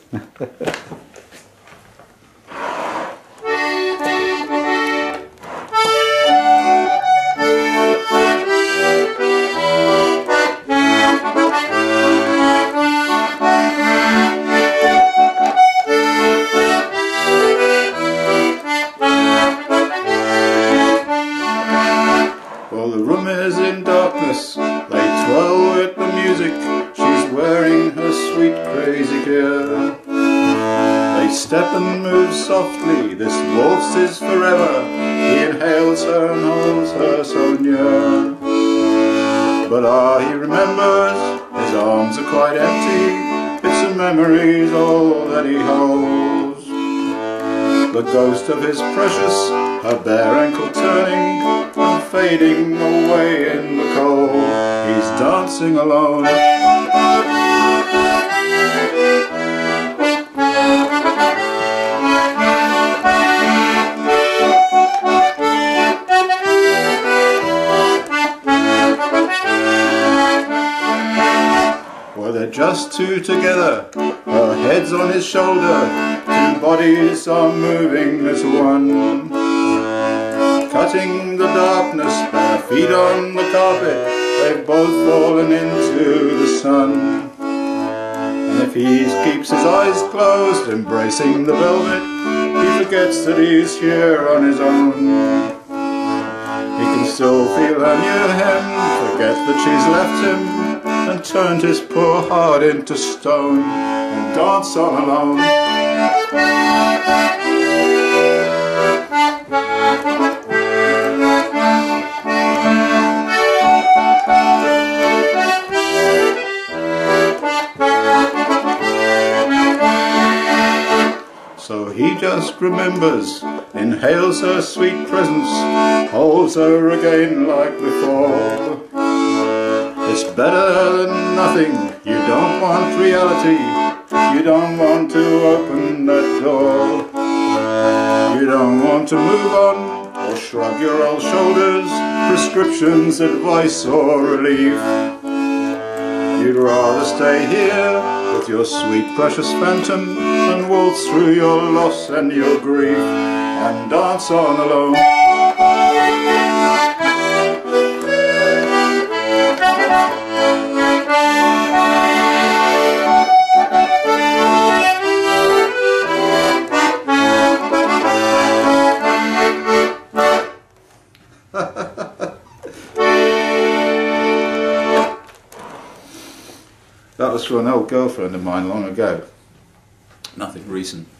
Well, the room is in darkness, they twirl with the music, she's wearing her sweet crazy gear. They step and move softly, this waltz is forever, he inhales her and holds her so near. But he remembers, his arms are quite empty, it's the memories all that he holds. The ghost of his precious, her bare ankle turning, and fading away in the cold. He's dancing alone. Well, they're just two together, her head's on his shoulder, two bodies are moving as one. Cutting the darkness, bare feet on the carpet, they've both fallen into the sun. And if he keeps his eyes closed, embracing the velvet, he forgets that he's here on his own. He can still feel her near him, forget that she's left him, and turned his poor heart into stone, and dance on alone. So he just remembers, inhales her sweet presence, holds her again like before. It's better than nothing, you don't want reality, you don't want to open that door. You don't want to move on, or shrug your old shoulders, prescriptions, advice or relief. You'd rather stay here with your sweet precious phantom and waltz through your loss and your grief and dance on alone. That was for an old girlfriend of mine long ago. Nothing recent.